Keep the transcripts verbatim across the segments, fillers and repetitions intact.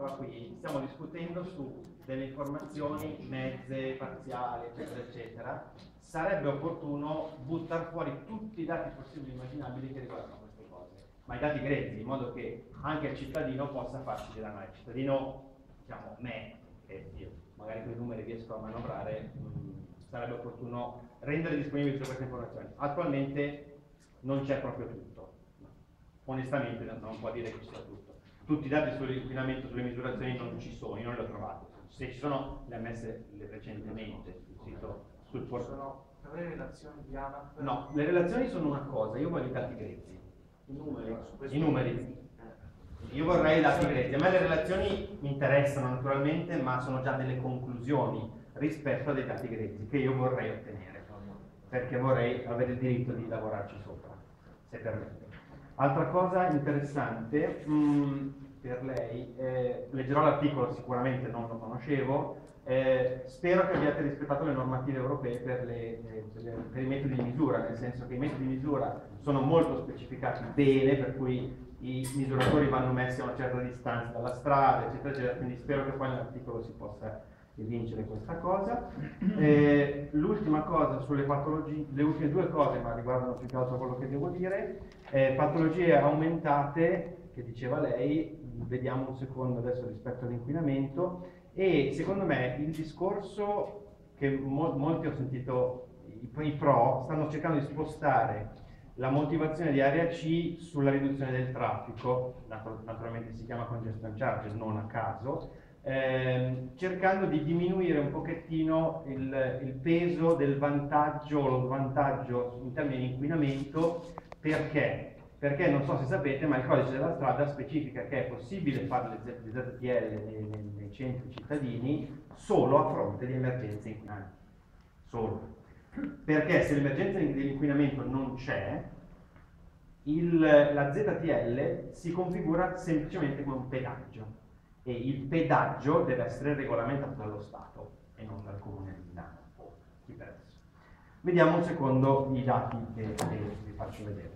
qua qui stiamo discutendo su delle informazioni mezze, parziali, eccetera, eccetera. Sarebbe opportuno buttare fuori tutti i dati possibili e immaginabili che riguardano queste cose, ma i dati grezzi, in modo che anche il cittadino possa farsi della mano. Il cittadino, diciamo, me, che io magari con i numeri riesco a manovrare, mh, sarebbe opportuno rendere disponibili tutte queste informazioni. Attualmente non c'è proprio tutto, onestamente non può dire che ci sia tutto. Tutti i dati sull'inquinamento, sulle misurazioni non ci sono, io non li ho trovati. Se ci sono, le ha messe recentemente sul sito, sul portale. Sono le relazioni di ANAP? No, le relazioni sono una cosa, io voglio i dati grezzi. I numeri? I numeri. Io vorrei i dati grezzi. A me le relazioni mi interessano naturalmente, ma sono già delle conclusioni rispetto a dei dati grezzi che io vorrei ottenere, perché vorrei avere il diritto di lavorarci sopra, se permette. Altra cosa interessante mh, per lei, eh, leggerò l'articolo, sicuramente non lo conoscevo, eh, spero che abbiate rispettato le normative europee per, le, eh, per, le, per i metodi di misura, nel senso che i metodi di misura sono molto specificati bene, per cui i misuratori vanno messi a una certa distanza dalla strada, eccetera, eccetera, quindi spero che poi nell'articolo si possa evincere questa cosa. Eh, l'ultima cosa sulle patologie, le ultime due cose, ma riguardano più che altro quello che devo dire, eh, patologie aumentate, che diceva lei, vediamo un secondo adesso rispetto all'inquinamento, e secondo me il discorso che mo molti ho sentito, i, i pro, stanno cercando di spostare la motivazione di area C sulla riduzione del traffico, naturalmente si chiama congestion charges, non a caso, Eh, cercando di diminuire un pochettino il, il peso del vantaggio o lo svantaggio in termini di inquinamento. Perché? Perché non so se sapete, ma il codice della strada specifica che è possibile fare le Z T L nei, nei, nei centri cittadini solo a fronte di emergenze inquinanti. Solo. Perché se l'emergenza dell'inquinamento non c'è, la Z T L si configura semplicemente come un pedaggio. E il pedaggio deve essere regolamentato dallo Stato e non dal Comune di Milano o chi per adesso. Vediamo un secondo i dati che, che vi faccio vedere.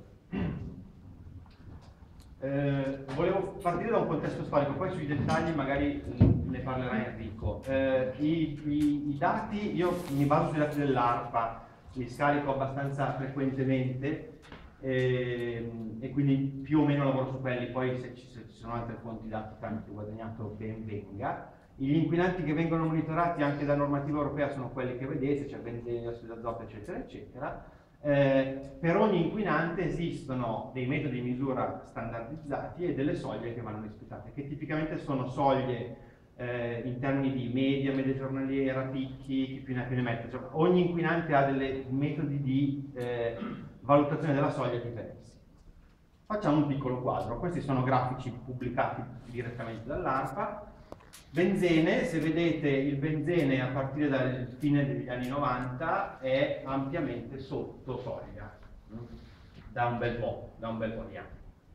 Eh, volevo partire da un contesto storico, poi sui dettagli magari ne parlerà Enrico. Eh, i, i, I dati, io mi baso sui dati dell'ARPA, li scarico abbastanza frequentemente. E, e quindi più o meno lavoro su quelli, poi se ci, se ci sono altre fonti dati tramite guadagnato ben venga. Gli inquinanti che vengono monitorati anche da normativa europea sono quelli che vedete, cioè benzene, ossido d'azoto, eccetera, eccetera. Eh, per ogni inquinante esistono dei metodi di misura standardizzati e delle soglie che vanno rispettate, che tipicamente sono soglie eh, in termini di media, media giornaliera, picchi, chi più ne ha più ne mette. Cioè, ogni inquinante ha dei metodi di eh, valutazione della soglia diversi. Facciamo un piccolo quadro. Questi sono grafici pubblicati direttamente dall'ARPA. Benzene, se vedete il benzene a partire dal fine degli anni novanta è ampiamente sotto soglia, da un bel po', da un bel po' di anni.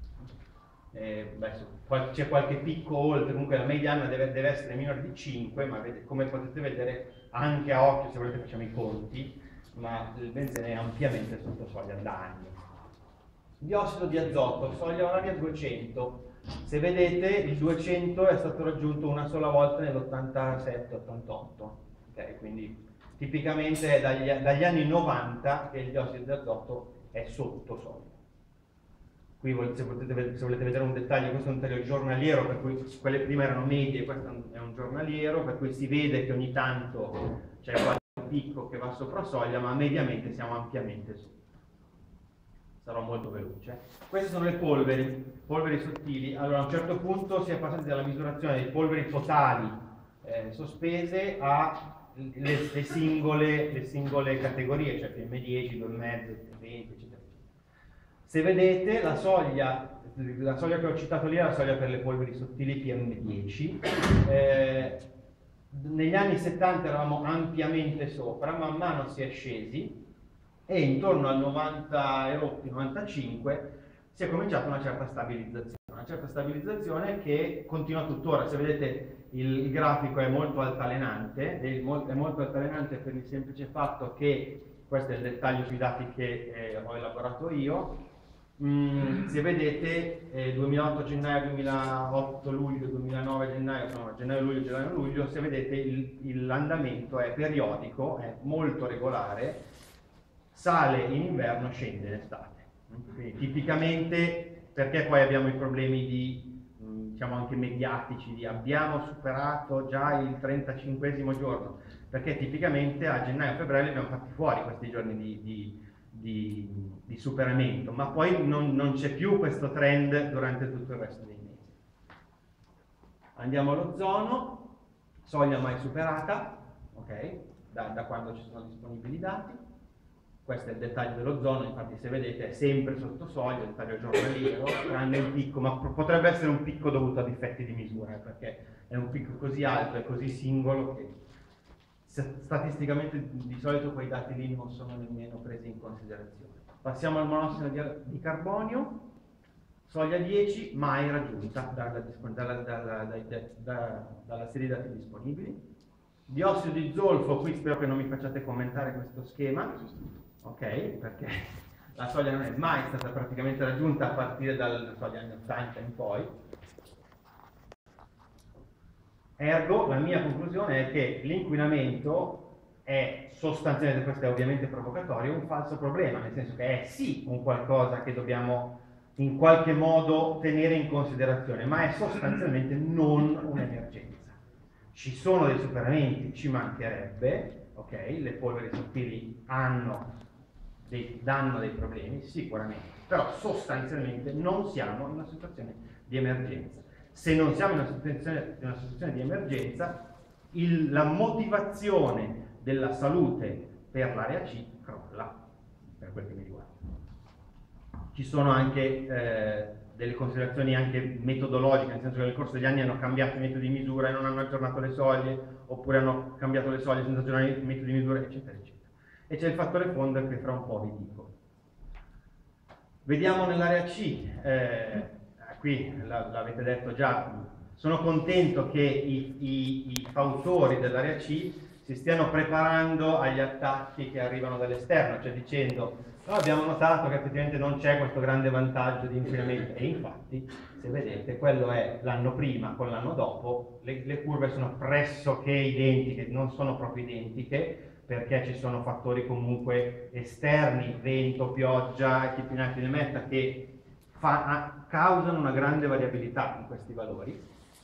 Eh, c'è qualche picco oltre, comunque la mediana deve, deve essere minore di cinque, ma vede, come potete vedere anche a occhio, se volete facciamo i conti, ma il benzene è ampiamente sotto soglia da anni. Diossido di azoto, soglia oraria duecento. Se vedete il duecento è stato raggiunto una sola volta nell'ottantasette ottantotto, okay? Quindi tipicamente è dagli, dagli anni novanta che il diossido di azoto è sotto soglia. Qui se, potete, se volete vedere un dettaglio, questo è un taglio giornaliero, per cui quelle prima erano medie, questo è un giornaliero, per cui si vede che ogni tanto c'è qualche picco che va sopra soglia, ma mediamente siamo ampiamente sotto. Sarò molto veloce. Queste sono le polveri, polveri sottili. Allora a un certo punto si è passati dalla misurazione dei polveri totali eh, sospese a le, le, singole, le singole categorie, cioè P M dieci, due virgola cinque, venti, eccetera. Se vedete la soglia, la soglia che ho citato lì è la soglia per le polveri sottili P M dieci. Eh, negli anni settanta eravamo ampiamente sopra, man mano si è scesi e intorno al novanta e novantacinque si è cominciata una certa stabilizzazione, una certa stabilizzazione che continua tuttora. Se vedete il, il grafico è molto altalenante, è molto, è molto altalenante per il semplice fatto che, questo è il dettaglio sui dati che eh, ho elaborato io, Mm, se vedete eh, duemilaotto gennaio, duemilaotto luglio, duemilanove gennaio, no, gennaio luglio, gennaio luglio, se vedete l'andamento è periodico, è molto regolare, sale in inverno, scende in estate. Quindi, tipicamente, perché poi abbiamo i problemi di, mh, diciamo anche mediatici, di abbiamo superato già il trentacinquesimo giorno, perché tipicamente a gennaio-febbraio li abbiamo fatti fuori questi giorni di, di Di, di superamento, ma poi non, non c'è più questo trend durante tutto il resto dei mesi. Andiamo all'ozono, soglia mai superata, ok? Da, da quando ci sono disponibili dati. Questo è il dettaglio dell'ozono, infatti se vedete è sempre sotto soglia, il dettaglio giornaliero, tranne il picco, ma potrebbe essere un picco dovuto a difetti di misura, eh, perché è un picco così alto e così singolo che statisticamente di solito quei dati lì non sono nemmeno presi in considerazione. Passiamo al monossido di, di carbonio, soglia dieci, mai raggiunta dalla, dalla, dalla, dalla, dalla, dalla serie di dati disponibili. Diossido di zolfo, qui spero che non mi facciate commentare questo schema, ok? Perché la soglia non è mai stata praticamente raggiunta a partire dalla soglia anni ottanta in poi. Ergo, la mia conclusione è che l'inquinamento è sostanzialmente, questo è ovviamente provocatorio, un falso problema, nel senso che è sì un qualcosa che dobbiamo in qualche modo tenere in considerazione, ma è sostanzialmente non un'emergenza. Ci sono dei superamenti, ci mancherebbe, ok? Le polveri sottili hanno dei, danno dei problemi, sicuramente, però sostanzialmente non siamo in una situazione di emergenza. Se non siamo in una situazione, in una situazione di emergenza, il, la motivazione della salute per l'area C crolla, per quel che mi riguarda. Ci sono anche eh, delle considerazioni anche metodologiche, nel senso che nel corso degli anni hanno cambiato i metodi di misura e non hanno aggiornato le soglie, oppure hanno cambiato le soglie senza aggiornare i metodi di misura, eccetera, eccetera. E c'è il fattore fondo che fra un po' vi dico. Vediamo nell'area C. Eh, Qui l'avete detto già, sono contento che i, i, i fautori dell'area C si stiano preparando agli attacchi che arrivano dall'esterno, cioè dicendo no, abbiamo notato che effettivamente non c'è questo grande vantaggio di inquinamento, e infatti se vedete quello è l'anno prima con l'anno dopo, le, le curve sono pressoché identiche, non sono proprio identiche, perché ci sono fattori comunque esterni, vento, pioggia, inquinanti di metta, che Fa, causano una grande variabilità in questi valori.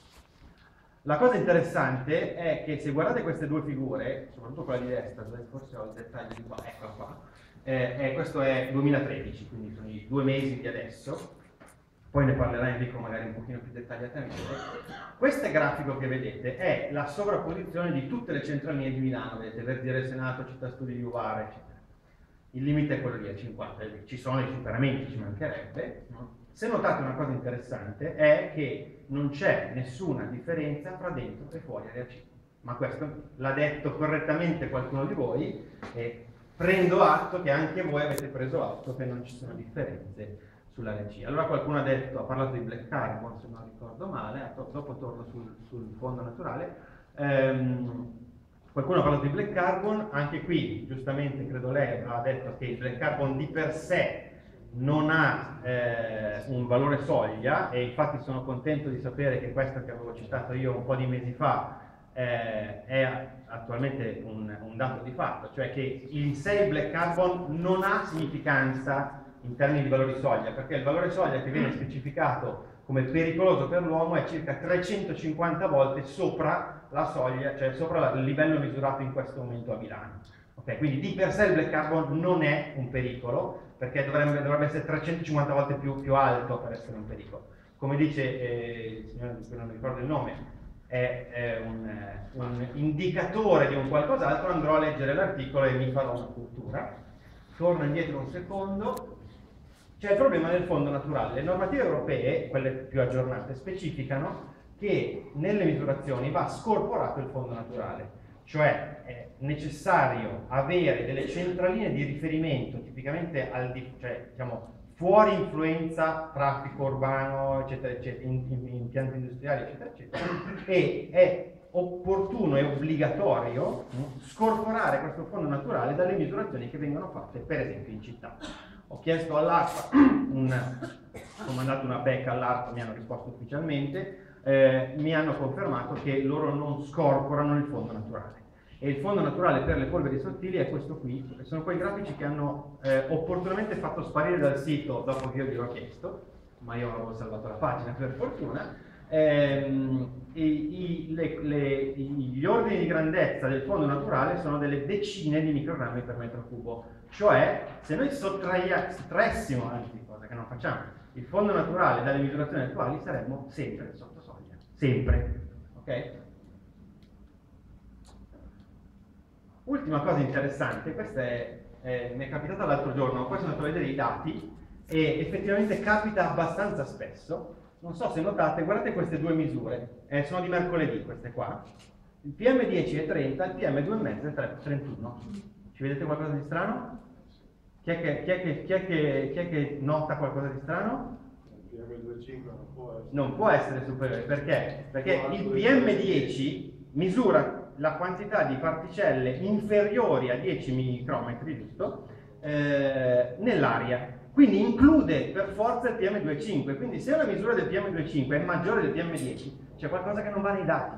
La cosa interessante è che se guardate queste due figure, soprattutto quella di destra, dove forse ho il dettaglio di qua, eccola qua, eh, eh, questo è duemilatredici, quindi sono i due mesi di adesso, poi ne parlerà Enrico magari un pochino più dettagliatamente. Questo grafico che vedete è la sovrapposizione di tutte le centraline di Milano, vedete, Verdiere Senato, Città Studi di Uvara, eccetera. Il limite è quello lì, a cinquanta, ci sono i superamenti, ci mancherebbe. Se notate una cosa interessante è che non c'è nessuna differenza fra dentro e fuori area C. Ma questo l'ha detto correttamente qualcuno di voi e prendo atto che anche voi avete preso atto che non ci sono differenze sull'area C. Allora qualcuno ha detto, ha parlato di black carbon, se non ricordo male, dopo torno sul, sul fondo naturale. Ehm, Qualcuno ha parlato di black carbon, anche qui giustamente credo lei ha detto che il black carbon di per sé non ha eh, un valore soglia, e infatti sono contento di sapere che questo che avevo citato io un po' di mesi fa eh, è attualmente un, un dato di fatto, cioè che in sé il black carbon non ha significanza in termini di valori soglia, perché il valore soglia che viene specificato come pericoloso per l'uomo è circa trecentocinquanta volte sopra la soglia, cioè sopra il livello misurato in questo momento a Milano. Okay, quindi di per sé il black carbon non è un pericolo, perché dovrebbe, dovrebbe essere trecentocinquanta volte più, più alto per essere un pericolo. Come dice eh, il signore, non mi ricordo il nome, è, è un, un indicatore di un qualcos'altro, andrò a leggere l'articolo e mi farò una cultura. Torno indietro un secondo. C'è il problema del fondo naturale. Le normative europee, quelle più aggiornate, specificano che nelle misurazioni va scorporato il fondo naturale, cioè è necessario avere delle centraline di riferimento, tipicamente al di, cioè, diciamo, fuori influenza, traffico urbano, eccetera, eccetera, in, in, impianti industriali, eccetera, eccetera, e è opportuno e obbligatorio scorporare questo fondo naturale dalle misurazioni che vengono fatte, per esempio, in città. Ho chiesto all'ARPA, un, ho mandato una becca all'ARPA, mi hanno risposto ufficialmente, eh, mi hanno confermato che loro non scorporano il fondo naturale. E il fondo naturale per le polveri sottili è questo qui, sono quei grafici che hanno eh, opportunamente fatto sparire dal sito dopo che io gliel'ho chiesto, ma io avevo salvato la pagina per fortuna. Ehm, i, i, le, le, gli ordini di grandezza del fondo naturale sono delle decine di microgrammi per metro cubo, cioè se noi sottraessimo, anzi cosa che non facciamo, il fondo naturale dalle misurazioni attuali saremmo sempre sotto soglia, sempre, ok? Ultima cosa interessante, questa è, eh, mi è capitata l'altro giorno, poi sono andato a vedere i dati e effettivamente capita abbastanza spesso. Non so se notate, guardate queste due misure, eh, sono di mercoledì queste qua, il P M dieci è trenta, il P M due virgola cinque è trentuno. Ci vedete qualcosa di strano? Chi è che, chi è che, chi è che, chi è che nota qualcosa di strano? Il P M due virgola cinque non può essere. Non può essere superiore, perché? Perché il P M dieci misura la quantità di particelle inferiori a dieci micrometri, giusto? Eh, nell'aria. Quindi include per forza il P M due virgola cinque. Quindi se una misura del P M due virgola cinque è maggiore del P M dieci, c'è qualcosa che non va nei dati.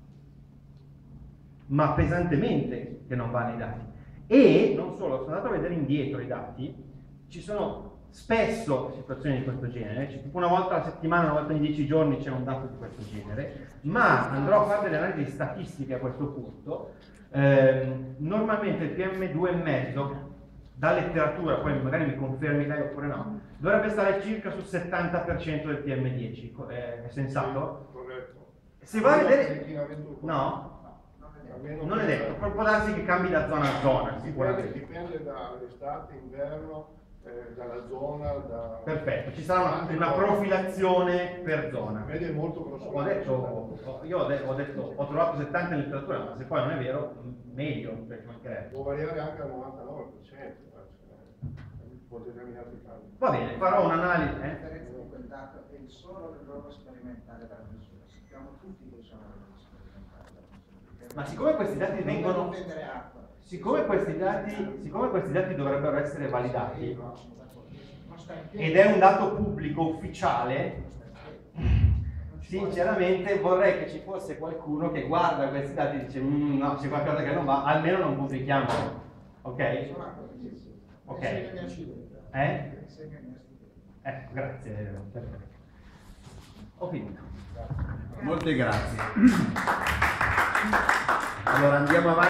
Ma pesantemente che non va nei dati. E non solo, sono andato a vedere indietro i dati, ci sono spesso situazioni di questo genere, cioè, tipo una volta alla settimana, una volta ogni dieci giorni c'è un dato di questo genere, ma andrò a fare delle analisi statistiche a questo punto. Eh, normalmente il P M due virgola cinque, da letteratura, poi magari mi confermi lei oppure no, dovrebbe stare circa sul settanta per cento del P M dieci, è sensato? Corretto. Se vai a vedere... No? Non è detto, può darsi che cambi da zona a zona, Dipende, sicuramente. dipende dall'estate, inverno, eh, dalla zona. Da... Perfetto, ci sarà una, una profilazione per zona. Vede molto grosso. Ho detto, io ho, de ho detto, ho trovato settanta in letteratura, ma se poi non è vero, meglio, perché mancherebbe. Può variare anche al novantanove per cento, può determinati casi. Va bene, farò un'analisi. La Eh? differenza di quel dato è solo il loro sperimentale della misura. Sappiamo tutti che sono i loro sperimentali della misura. Ma siccome questi dati vengono... Siccome questi dati, siccome questi dati dovrebbero essere validati, ed è un dato pubblico ufficiale, sinceramente vorrei che ci fosse qualcuno che guarda questi dati e dice mm, no, c'è qualcosa che non va, almeno non pubblichiamolo. Ok? Ok. Eh? Ecco, grazie. Perfetto. Ho finito. Molte grazie. Allora andiamo avanti.